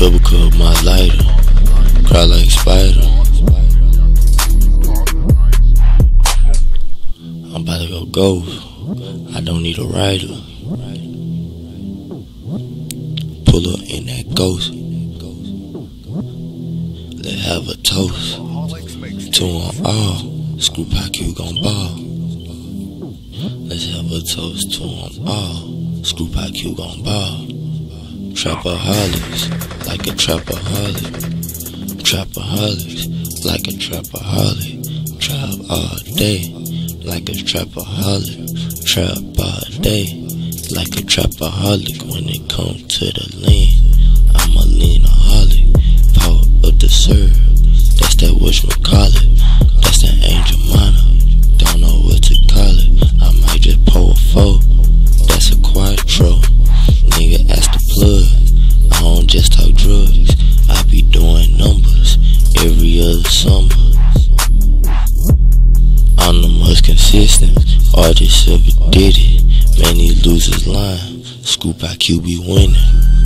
Double cup my lighter, cry like spider. I'm about to go ghost, I don't need a rider. Pull up in that ghost, let's have a toast. 2 on all, Scoop IQ gon' ball. Let's have a toast, 2 on all, Scoop IQ gon' ball. Trapaholics, like a trapaholic. Trapaholics, like a trapaholic. Trap all day, like a trapaholic. Trap all day, like a trapaholic. When it comes to the lean, I'm a leanaholic. Power of the serve, that's that whatchamacallit. That's that Angel Mana, don't know what to call it. I might just pull a 4, that's a quattro. Nigga ask the plug, I don't just talk drugs. I be doing numbers every other summer. I'm the most consistent artist ever did it. Man, these losers lying, Scoop IQ be winning.